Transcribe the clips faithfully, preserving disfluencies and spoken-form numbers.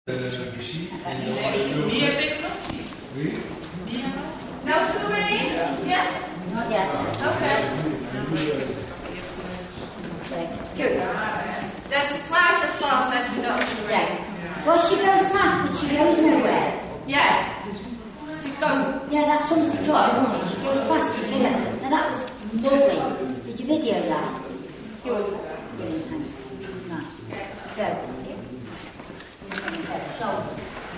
Wie heb ik nog? Wie? No swimming? Yes? Not yet. Okay. Good. That's twice as fast as she does. Yeah. Well, she goes fast, but she goes nowhere. Yeah. She goes. Yeah, that's something to talk about. She goes fast, but you know. Now that was lovely. Did you video that? It was brilliant, thanks. Right. Go. Okay, shoulders.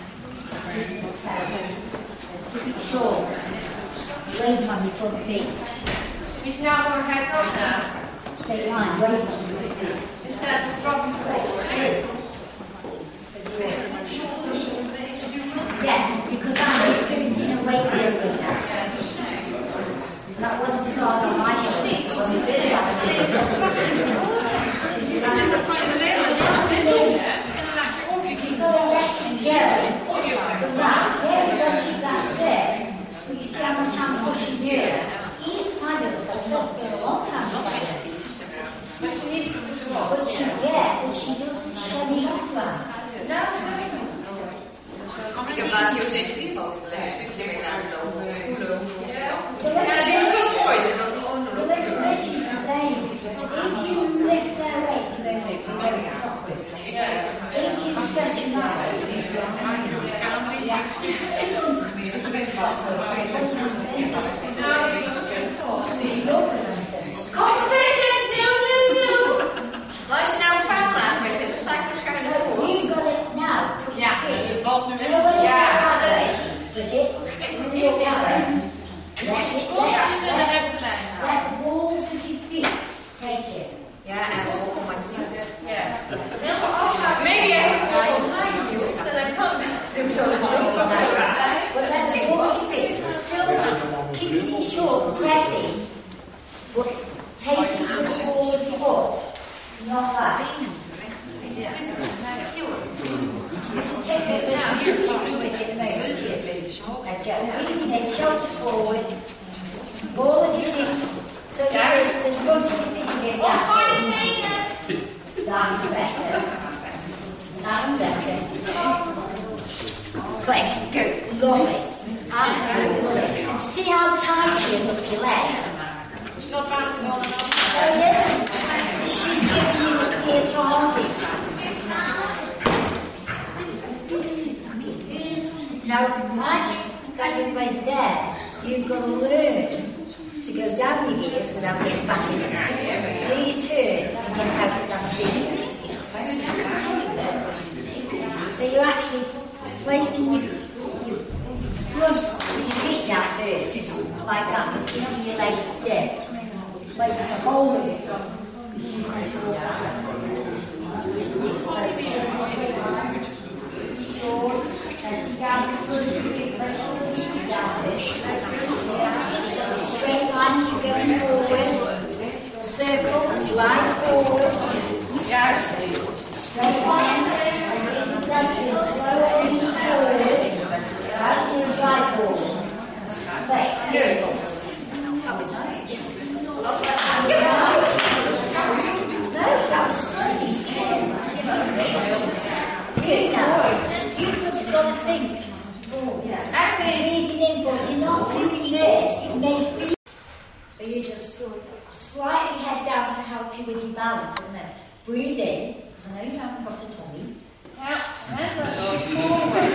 Keep it short. Weight on your front feet. She's now more heads up now. Straight line, weight on your front feet. Instead of dropping forward. Yeah, because I'm distributing a weight over that. That wasn't as hard on my shoulders as it was this You've got to let him go. From that, yeah, that's it. But you see how much I'm pushing you. He's fabulous. I've said for a long time. But she needs to push him off. But she, yeah, but she doesn't show me off that. No, she doesn't. Ik heb laatst José Vierboom een lekker stukje mee laten lopen. Ja, Ja, dat is zo mooi. The little bitch is the same. If you lift their weight, they make the weight up quickly. If you stretch them out, competition! No, no, no! Maar als je nou een paal naast mij zit, dan sta ik waarschijnlijk So zo. you got it now. Put your feet. Ze valt nu You weer. know what Ja. that way? Bridget, put your feet. Let it, let, In de rechte lijn let houden. the balls of your feet take it. Ja, en we mogen maar niet. Yeah. Heel veel afspraken. Maybe I have to go online views, then I can't do it all the time. But let the ball of your feet still keeping it short, pressing, but taking the ball of your foot, not that. You should take it now. Okay, breathing in, shoulders forward, ball of your feet, so you raise the front of your feet again. What's fine in saying That's better. That's better. Click. Good. Lovely. Absolutely lovely. And see how tight she is up your leg. She's not bouncing on and off. Oh, yes. She's giving you a clear target. Now, like that you've played there, you've got to learn to go down your gears without getting back in. Do your turn and get out of that speed. So you're actually placing your, your front of your feet down first, like that, but keeping your legs stiff. Placing the whole of it. Short, pressing down the front of your feet, pressing the feet down first. Straight line, keep going forward. Circle, drive forward. Juist. Straight line. Left to slowly forward. Right to drive forward. Okay, good. That was nice. No, that was slightly too. Good now. You've just got to think. That's it. Breathing in for it. You're not doing this. It may feel. So you just go slightly head down to help you with your balance, and then breathe in, because I know you haven't got a tummy. Yeah. And then go forward.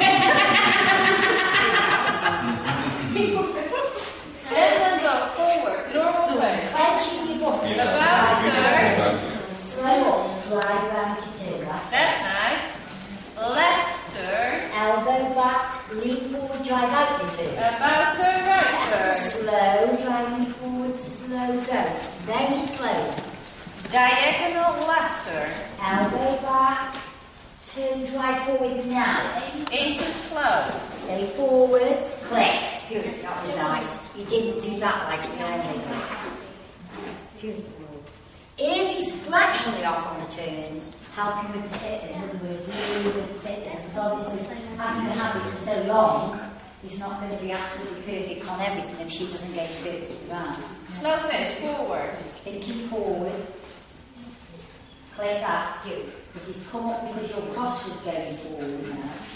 And then go forward. Normal way. Clenching your butt. About turn. Slow up to drive around your turn. That's it. That's nice. Left turn. Elbow back, lean forward, drive out your turn. About turn, right turn. Slow, driving forward, slow, go. Very slow. Diagonal left turn. Elbow back, turn, drive forward now. Into slow. Stay forward, click. Good, that was nice. You didn't do that like you normally do. Good. If he's fractionally off on the turns, help him with the tip. In other words, you with the tip, because obviously having the habit for so long, he's not going to be absolutely perfect on everything if she doesn't get perfect around. Slow finish, forward. Thinking forward. Play back, good. Because he's come up because your posture's going forward now.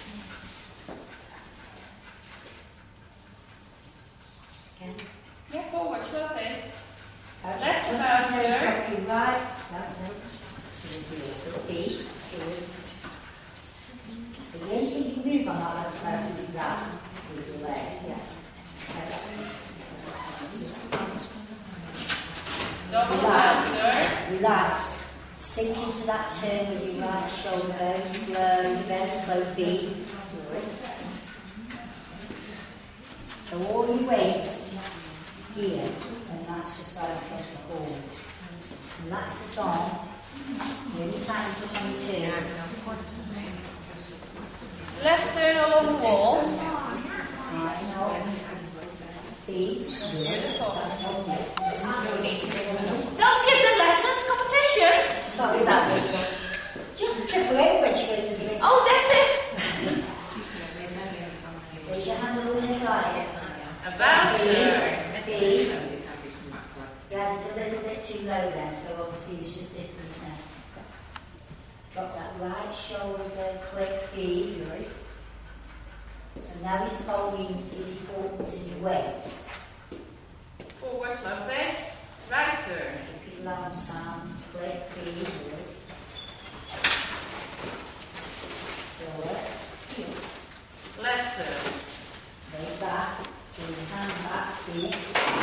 on that left leg, do that with your leg. Yeah. Double Relax. left Relax. Sink into that turn with your right shoulder, very slow, very slow feet. Good. So all your weights here, and that's just like pushing forward. Relax this on. Really tighten it up on your turn. Left turn along the wall. Tighten up. Feet. Beautiful. That's okay. Don't give the lessons competition. Sorry about this. Just trip her over when she goes to the drink. Oh, that's it. Raise your hand a little higher. About turn. Feet. Yeah, it's a little bit too low then, so obviously it's just dipping his neck. Drop that right shoulder, click, feet. So now he's following his importance in your weight. Forward slow pace. Right turn. Keep your arms sound, click, feet. Good. Forward. Left turn. Way back. Bring your hand back, feet.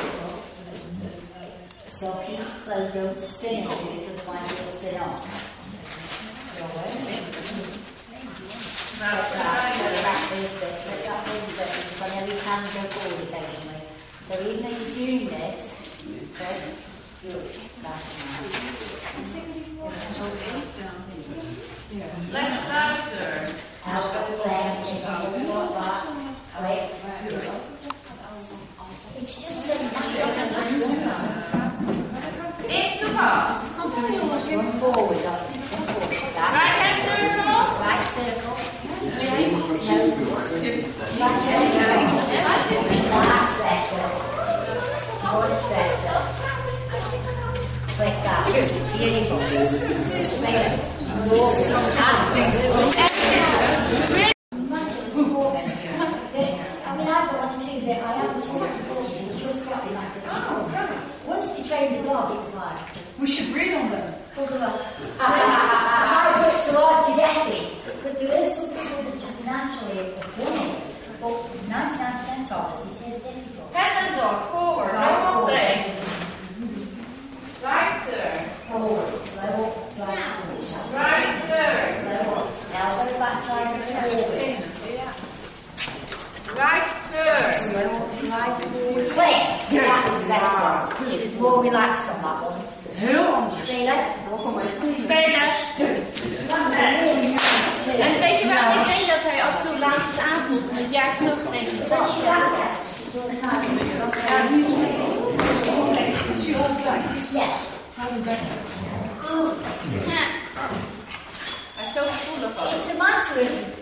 So keep it slow, don't spin into it to the point where you'll spin on. Forward. Now Let that, let turn. that first bit, let that first bit, because I know you can go forward occasionally. So even though you're doing this, okay, good, that's nice. Left down turn. Out of the leg, take a hold like that, click. It's just a matter of Into pass. going forward, run forward, Right that. hand circle. Right circle. No, right hand circle. That's better. Much better. Click that. Beautiful. Straight. Absolutely. I mean, I've got one or two that I haven't taught before. Just got me. Once they trained the dog, it was like, We should read on them. bugger off. I worked so hard to get it. But there is some people that just naturally have done it. But ninety-nine percent of us, it is difficult. Head and dog forward. Right Normal forward. pace. Right turn. Forward, slow up, drive forward. Right turn. Slow up. Elbow back, drive forward. Right turn. Slow up, drive forward. Click. That was the best one. She was more relaxed on that one. Heel anders. Spelen. Spelen. En weet je wel, ik denk dat hij af en toe laatst aanvoelt om een jaar terug te nemen. But she does it. She does have it. Yeah. Hij is zo gevoelig ook. It's a matter of